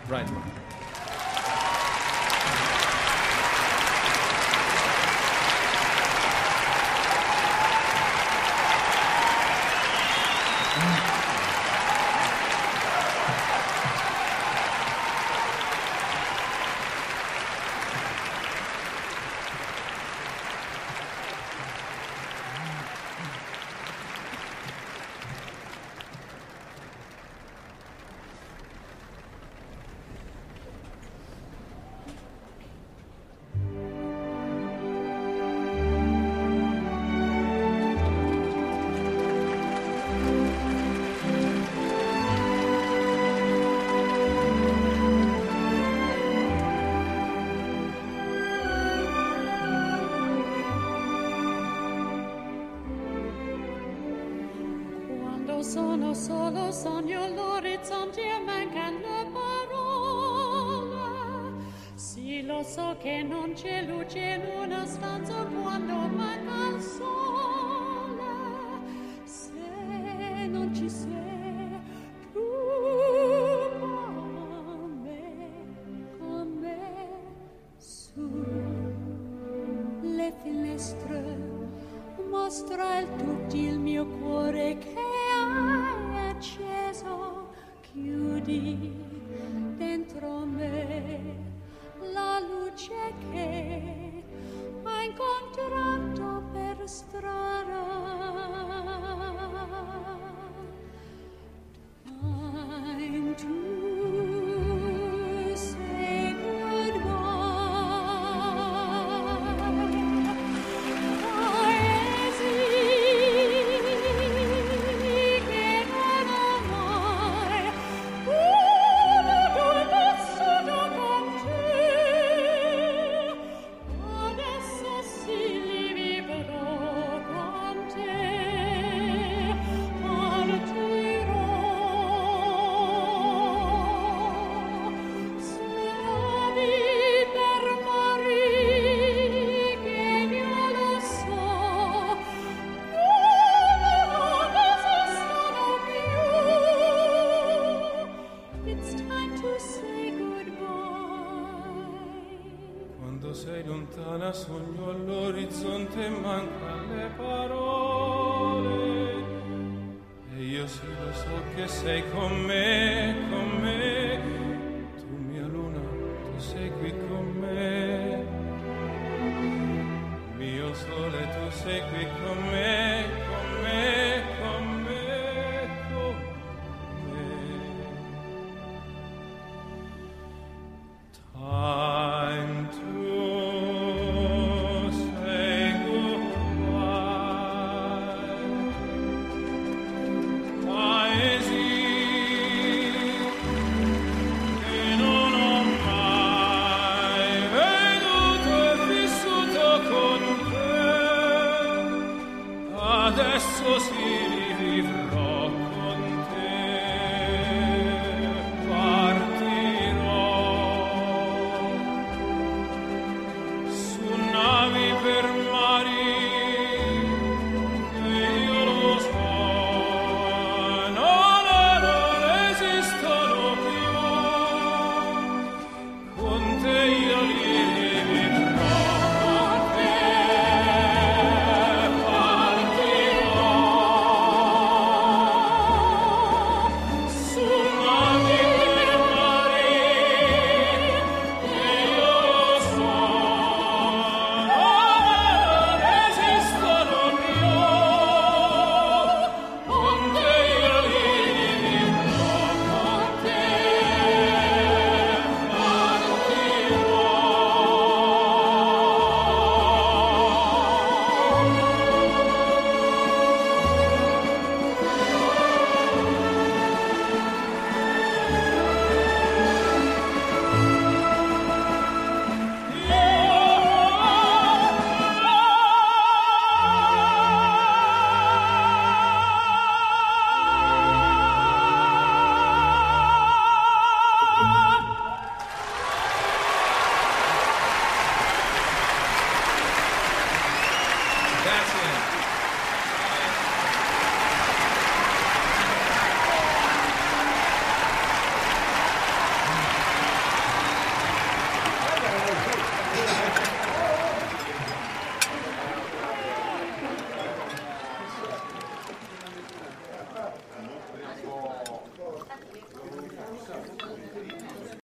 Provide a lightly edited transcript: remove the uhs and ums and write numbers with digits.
Brightman. Sono solo, sogno l'orizzonte e mancano le parole. Sì, lo so che non c'è luce in una stanza quando manca il sole. Se non ci sei più con me, su le finestre mostra tutto il mio cuore che hai acceso, chiudi dentro me la luce che hai incontrato per strada. Time to say sogno all'orizzonte e mancano le parole e io sì lo so che sei con me, tu mia luna, tu sei qui con me, mio sole, tu sei qui con me, con me, con me, con me.